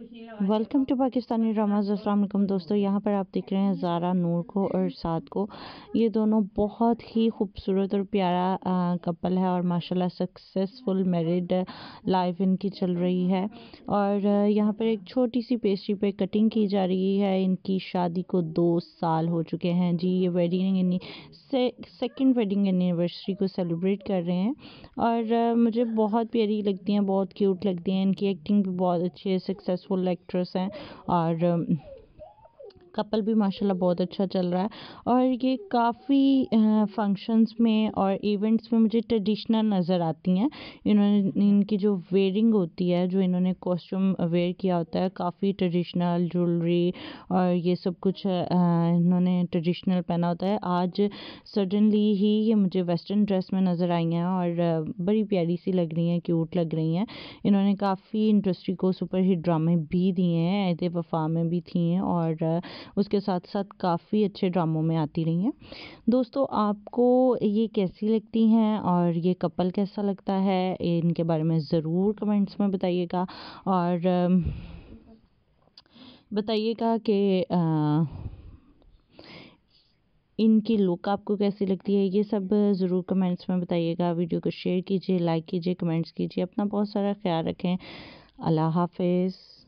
Welcome to Pakistani dramas. अस्सलाम वालेकुम दोस्तों, यहाँ पर आप देख रहे हैं ज़ारा नूर को और साद को। ये दोनों बहुत ही खूबसूरत और प्यारा कपल है और माशाल्लाह सक्सेसफुल मैरिड लाइफ इनकी चल रही है। और यहाँ पर एक छोटी सी पेस्ट्री पे कटिंग की जा रही है। इनकी शादी को 2 साल हो चुके हैं जी। ये वेडिंग सेकंड वेडिंग एनिवर्सरी को सेलिब्रेट कर रहे हैं और मुझे बहुत प्यारी लगती हैं, बहुत क्यूट लगती हैं। इनकी एक्टिंग भी बहुत अच्छी है, सक्सेसफुल एक्ट्रेस हैं और कपल भी माशाल्लाह बहुत अच्छा चल रहा है। और ये काफ़ी फंक्शंस में और इवेंट्स में मुझे ट्रेडिशनल नज़र आती हैं। इन्होंने इनकी जो वेयरिंग होती है, जो इन्होंने कॉस्ट्यूम वेयर किया होता है, काफ़ी ट्रेडिशनल ज्वेलरी और ये सब कुछ इन्होंने ट्रेडिशनल पहना होता है। आज सडनली ही ये मुझे वेस्टर्न ड्रेस में नज़र आई हैं और बड़ी प्यारी सी लग रही हैं, क्यूट लग रही हैं। इन्होंने काफ़ी इंडस्ट्री को सुपर हिट ड्रामे भी दिए हैं, ऐदे वफा में भी थी हैं और उसके साथ साथ काफ़ी अच्छे ड्रामों में आती रही हैं। दोस्तों, आपको ये कैसी लगती हैं और ये कपल कैसा लगता है, इनके बारे में ज़रूर कमेंट्स में बताइएगा। और बताइएगा कि इनकी लुक आपको कैसी लगती है, ये सब ज़रूर कमेंट्स में बताइएगा। वीडियो को शेयर कीजिए, लाइक कीजिए, कमेंट्स कीजिए। अपना बहुत सारा ख्याल रखें। अल्लाह हाफ़िज़।